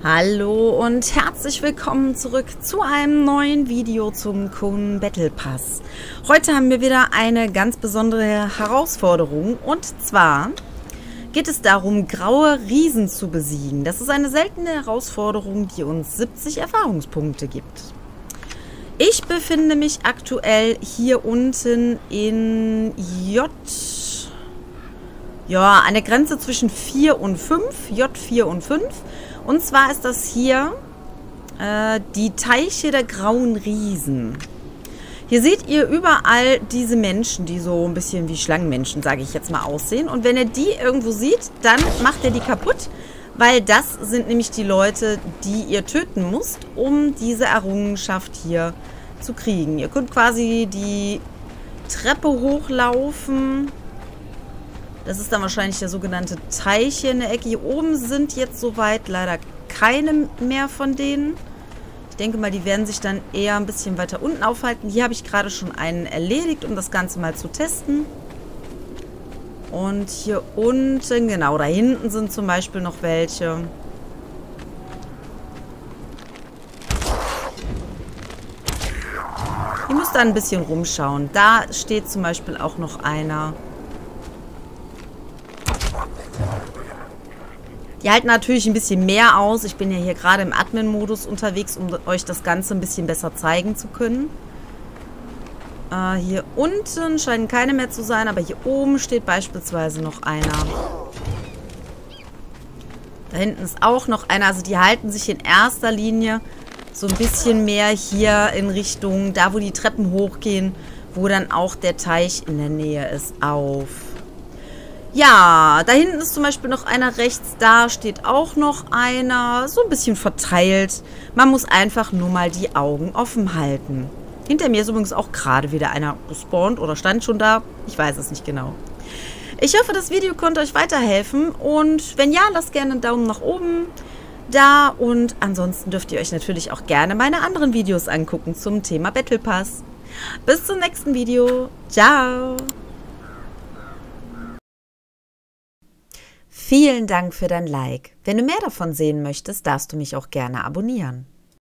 Hallo und herzlich willkommen zurück zu einem neuen Video zum Kun Battle Pass. Heute haben wir wieder eine ganz besondere Herausforderung und zwar geht es darum, graue Riesen zu besiegen. Das ist eine seltene Herausforderung, die uns 70 Erfahrungspunkte gibt. Ich befinde mich aktuell hier unten in an der Grenze zwischen 4 und 5, J4 und 5. Und zwar ist das hier die Teiche der grauen Riesen. Hier seht ihr überall diese Menschen, die so ein bisschen wie Schlangenmenschen, sage ich jetzt mal, aussehen. Und wenn ihr die irgendwo sieht, dann macht ihr die kaputt, weil das sind nämlich die Leute, die ihr töten müsst, um diese Errungenschaft hier zu kriegen. Ihr könnt quasi die Treppe hochlaufen. Das ist dann wahrscheinlich der sogenannte Teich hier in der Ecke. Hier oben sind jetzt soweit leider keine mehr von denen. Ich denke mal, die werden sich dann eher ein bisschen weiter unten aufhalten. Hier habe ich gerade schon einen erledigt, um das Ganze mal zu testen. Und hier unten, genau, da hinten sind zum Beispiel noch welche. Ihr müsst da ein bisschen rumschauen. Da steht zum Beispiel auch noch einer. Die halten natürlich ein bisschen mehr aus. Ich bin ja hier gerade im Admin-Modus unterwegs, um euch das Ganze ein bisschen besser zeigen zu können. Hier unten scheinen keine mehr zu sein, aber hier oben steht beispielsweise noch einer. Da hinten ist auch noch einer. Also die halten sich in erster Linie so ein bisschen mehr hier in Richtung, da wo die Treppen hochgehen, wo dann auch der Teich in der Nähe ist, auf. Ja, da hinten ist zum Beispiel noch einer rechts, da steht auch noch einer, so ein bisschen verteilt. Man muss einfach nur mal die Augen offen halten. Hinter mir ist übrigens auch gerade wieder einer gespawnt oder stand schon da, ich weiß es nicht genau. Ich hoffe, das Video konnte euch weiterhelfen und wenn ja, lasst gerne einen Daumen nach oben da und ansonsten dürft ihr euch natürlich auch gerne meine anderen Videos angucken zum Thema Battle Pass. Bis zum nächsten Video, ciao! Vielen Dank für dein Like. Wenn du mehr davon sehen möchtest, darfst du mich auch gerne abonnieren.